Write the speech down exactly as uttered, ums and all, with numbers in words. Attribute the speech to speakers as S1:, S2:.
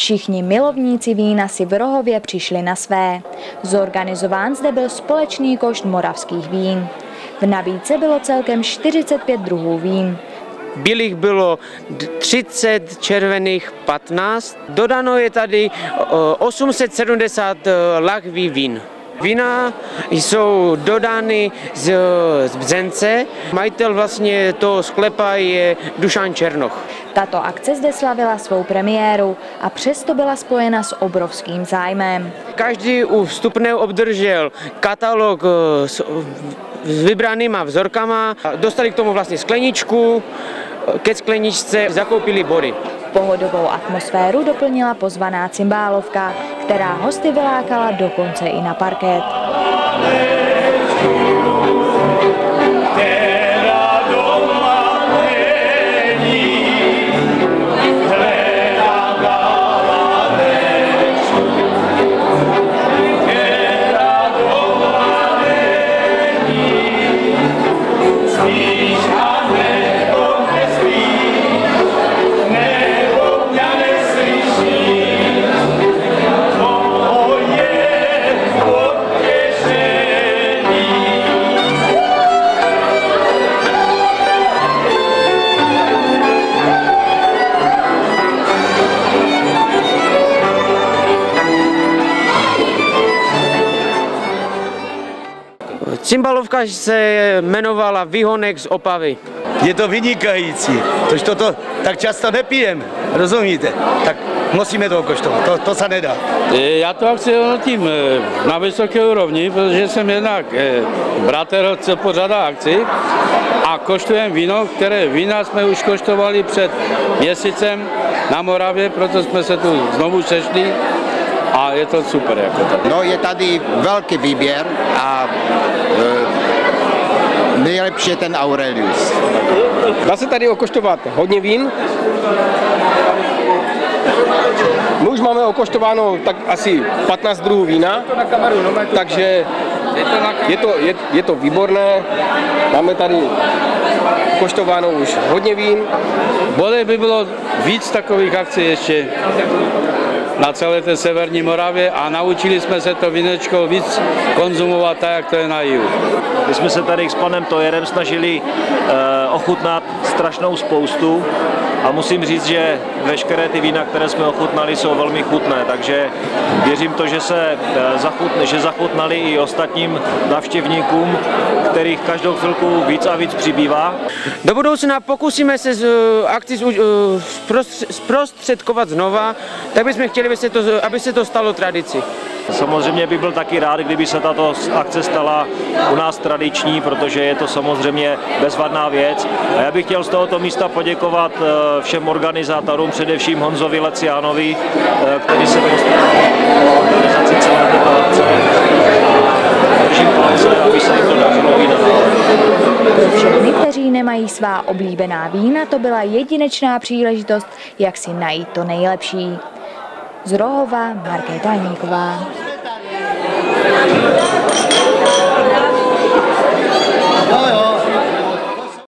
S1: Všichni milovníci vína si v Rohově přišli na své. Zorganizován zde byl společný košt moravských vín. V nabídce bylo celkem čtyřicet pět druhů vín.
S2: Bílých bylo třicet, červených patnáct. Dodano je tady osm set sedmdesát lahví vín. Vína jsou dodány z, z Bzence. Majitel vlastně toho sklepa je Dušan Černoch.
S1: Tato akce zde slavila svou premiéru a přesto byla spojena s obrovským zájmem.
S2: Každý u vstupného obdržel katalog s, s vybranýma vzorkama. Dostali k tomu vlastně skleničku, ke skleničce zakoupili body.
S1: Pohodovou atmosféru doplnila pozvaná cymbálovka, která hosty vylákala dokonce i na parket.
S2: Cymbalovka se jmenovala Výhonek z Opavy.
S3: Je to vynikající, tož toto tak často nepijeme, rozumíte? Tak musíme to koštovat, to, to se nedá.
S4: Já to akci hodnotím na vysoké úrovni, protože jsem jednak bratr, co pořádá akci a koštujeme víno, které vína jsme už koštovali před měsícem na Moravě, proto jsme se tu znovu sešli. A je to super. Jako to.
S5: No, je tady velký výběr a e, nejlepší je ten Aurelius.
S6: Dá se tady okoštovat hodně vín. My už máme okoštováno tak asi patnáct druhů vína, takže je to, je, je to výborné. Máme tady koštováno už hodně vín.
S4: Bolej by bylo víc takových akcí ještě na celé té severní Moravě a naučili jsme se to vínečko víc konzumovat tak, jak to je na jihu.
S7: My jsme se tady s panem Tojerem snažili eh, ochutnat strašnou spoustu a musím říct, že veškeré ty vína, které jsme ochutnali, jsou velmi chutné, takže věřím to, že, se, eh, zachut, že zachutnali i ostatním navštěvníkům, kterých každou chvilku víc a víc přibývá.
S2: Do budoucna pokusíme se z akci zprostředkovat znova, tak bychom chtěli, aby se to, aby se to stalo tradici.
S7: Samozřejmě bych byl taky rád, kdyby se tato akce stala u nás tradiční, protože je to samozřejmě bezvadná věc. A já bych chtěl z tohoto místa poděkovat všem organizátorům, především Honzovi Leciánovi, který se postaral o organizaci celé této akce. Držím palce, aby se jim to dařilo i nadále.
S1: Pro všechny, kteří nemají svá oblíbená vína, to byla jedinečná příležitost, jak si najít to nejlepší. Z Rohova Markéta Haníková.